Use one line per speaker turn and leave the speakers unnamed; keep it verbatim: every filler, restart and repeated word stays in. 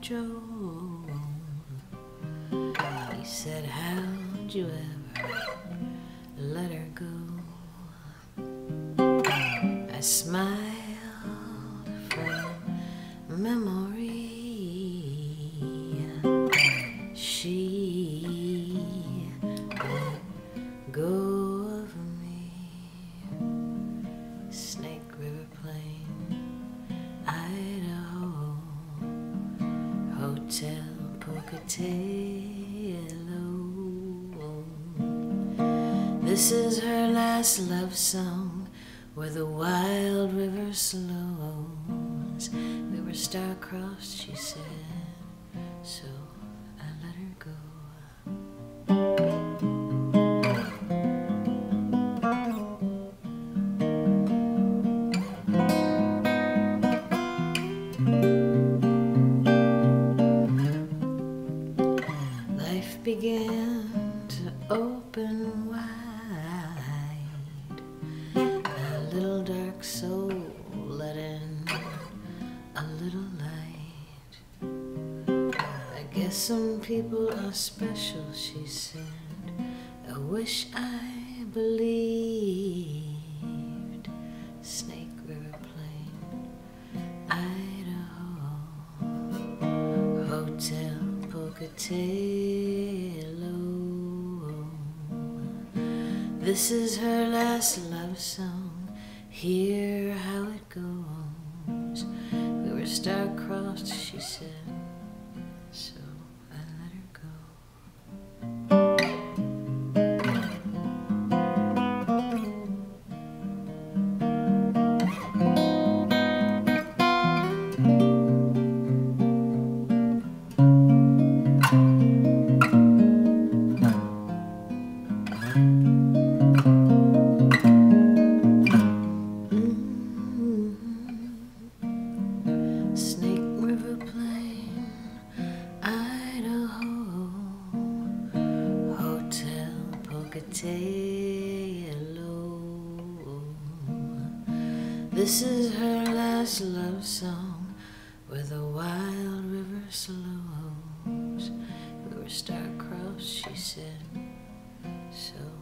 drove. He said, how'd you ever let her go? I smiled from memory. She let go of me. Snake River Plain, Idaho, Hotel Pocatello. This is her last love song, where the wild river slows. We were star-crossed, she said, so I let her go. Life began to open wide. A little dark soul let in a little light. I guess some people are special, she said. I wish I believed. Snake River Plain, Idaho, Hotel Pocatello. This is her last love song, hear how it goes. We were star-crossed, she said, so I let her go. Snake River Plain, Idaho, Hotel Pocatello. This is her last love song, where the wild river slows. We were star-crossed, she said, so